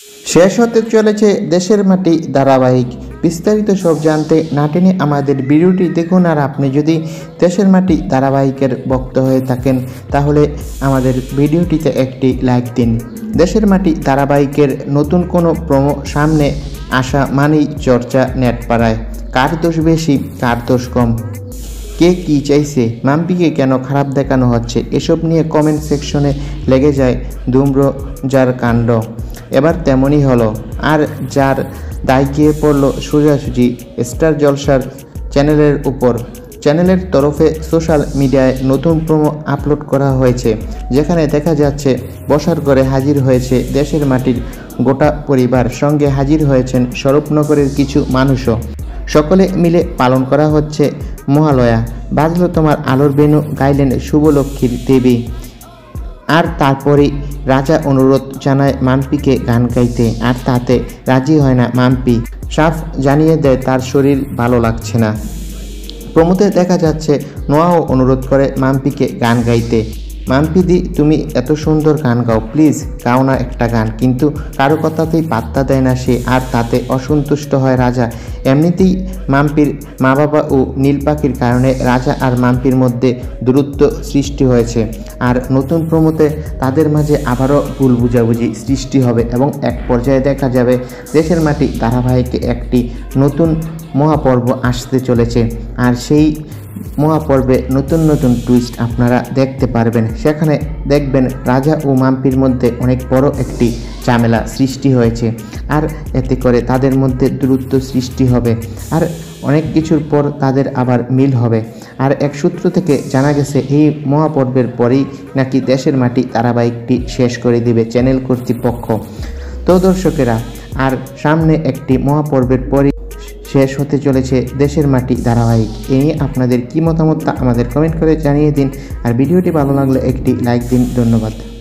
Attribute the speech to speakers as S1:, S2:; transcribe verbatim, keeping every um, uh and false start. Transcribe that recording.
S1: শেষ হতে চলেছে দেশের মাটি ধারাবাহিক। বিস্তারিত সব জানতে না টেনে আমাদের ভিডিওটি দেখুন। আর আপনি যদি দেশের মাটি ধারাবাহিকের ভক্ত হয়ে থাকেন তাহলে আমাদের ভিডিওটিতে একটি লাইক দিন। দেশের মাটি ধারাবাহিকের নতুন কোনো প্রোমো সামনে আসা মানেই চর্চা নেটপাড়ায়। কার দোষ বেশি, কার দোষ কম, কে কী চাইছে, মাম্পিকে কেন খারাপ দেখানো হচ্ছে, এসব নিয়ে কমেন্ট সেকশনে লেগে যায় ধূম্রজার কাণ্ড। এবার তেমনই হলো, আর যার দায় গিয়ে পড়ল সোজাসুজি স্টার জলসার চ্যানেলের উপর। চ্যানেলের তরফে সোশ্যাল মিডিয়ায় নতুন প্রোমো আপলোড করা হয়েছে, যেখানে দেখা যাচ্ছে বসার ঘরে হাজির হয়েছে দেশের মাটির গোটা পরিবার, সঙ্গে হাজির হয়েছেন স্বরূপনগরের কিছু মানুষও। সকলে মিলে পালন করা হচ্ছে মহালয়া। বাজলো তোমার আলোর বেনু, গাইলেন শুভলক্ষ্মীর দেবী। আর তারপরেই রাজা অনুরোধ জানায় মাম্পিকে গান গাইতে, আর তাতে রাজি হয় না মাম্পি। সাফ জানিয়ে দেয় তার শরীর ভালো লাগছে না। প্রমোতে দেখা যাচ্ছে নোয়াও অনুরোধ করে মাম্পিকে গান গাইতে। মাম্পি দি, তুমি এত সুন্দর গান গাও, প্লিজ গাও না একটা গান। কিন্তু কারো কথাতেই পাত্তা দেয় না সে, আর তাতে অসন্তুষ্ট হয় রাজা। এমনিতেই মাম্পির মা বাবা ও নীল পাখির কারণে রাজা আর মাম্পির মধ্যে দূরত্ব সৃষ্টি হয়েছে। আর নতুন প্রমোতে তাদের মাঝে আবারও ভুল বুঝাবুঝি সৃষ্টি হবে এবং এক পর্যায়ে দেখা যাবে দেশের মাটি ধারাবাহিকে একটি নতুন মহাপর্ব আসতে চলেছে। আর সেই মহাপর্বে নতুন নতুন টুইস্ট আপনারা দেখতে পারবেন। সেখানে দেখবেন রাজা ও মাম্পির মধ্যে অনেক বড় একটি ঝামেলা সৃষ্টি হয়েছে, আর এতে করে তাদের মধ্যে দূরত্ব সৃষ্টি হবে, আর অনেক কিছুর পর তাদের আবার মিল হবে। আর এক সূত্র থেকে জানা গেছে এই মহাপর্বের পরেই নাকি দেশের মাটি ধারাবাহিকটি শেষ করে দিবে চ্যানেল কর্তৃপক্ষ। তো দর্শকেরা, আর সামনে একটি মহাপর্বের পরে শেষ হতে চলেছে দেশের মাটি ধারাবাহিক। এ নিয়ে আপনাদের কী মতামত তা আমাদের কমেন্ট করে জানিয়ে দিন। আর ভিডিওটি ভালো লাগলে একটি লাইক দিন। ধন্যবাদ।